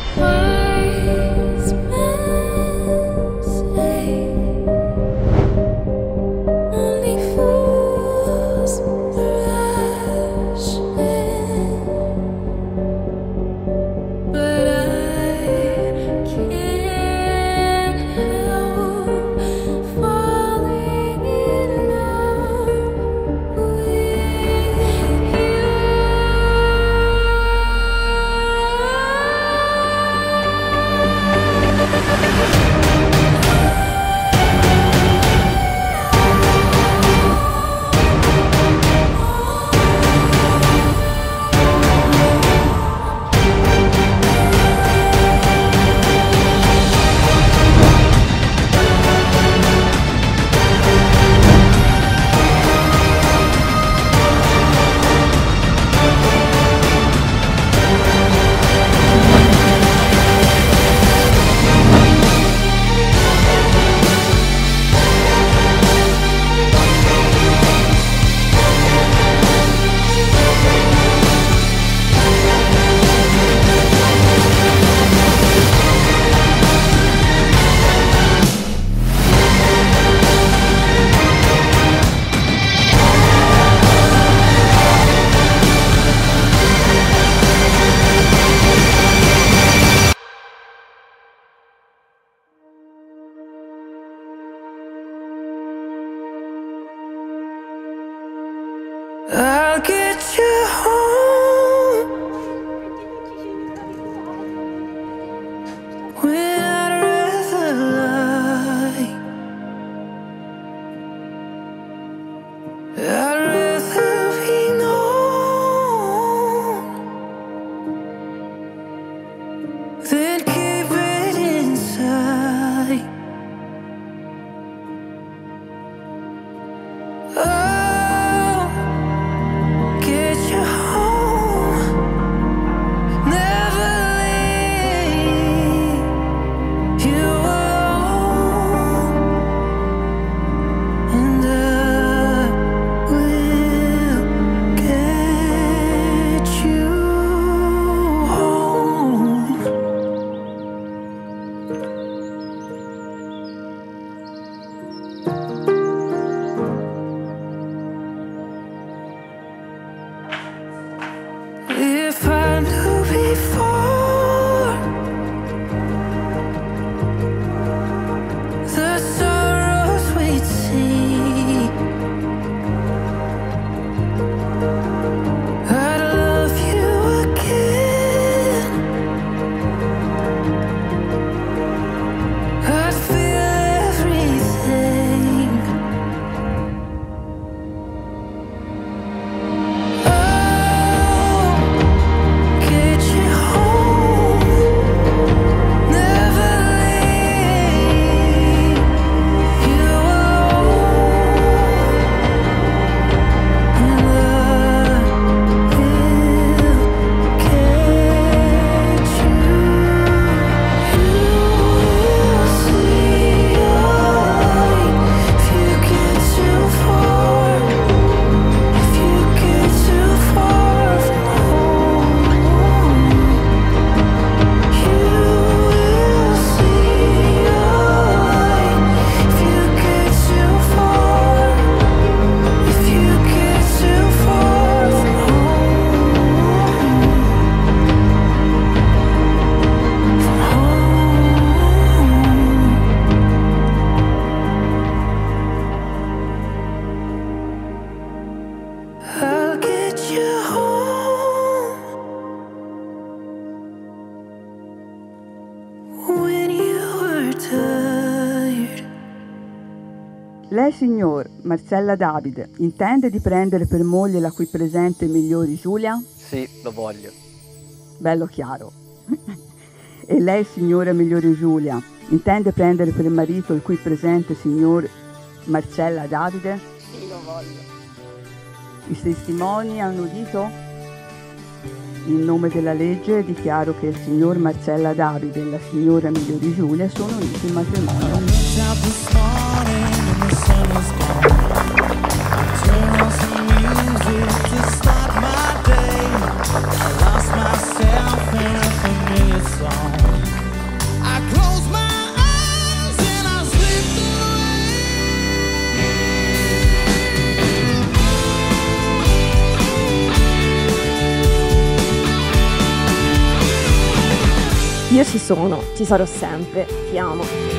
Wise men say only fools rush in, but I can't help falling in love with you. I'll get you home when I'd rather lie. I'd rather be known than keep it inside. Oh, get you home, never leave you alone, and I will get you home. If I knew before the sorrows we'd see, I'd love you again. I'd feel everything. Oh, get you home, never leave you alone, and I will get you. You will see your light if you get too far. If you get too far from home, you will see your light. If you get too far, if you get too far from home, I'll get you home when you are tired. Lei, signor Marcella Davide, intende di prendere per moglie la qui presente Migliori Giulia? Sì, lo voglio. Bello chiaro. E lei, signora Migliori Giulia, intende prendere per marito il qui presente signor Marcella Davide? Sì, lo voglio. I testimoni hanno udito? In nome della legge dichiaro che il signor Marcella Davide e la signora Migliori Giulia sono uniti in matrimonio. Myself in a familiar song. Io ci sono, ci sarò sempre, ti amo.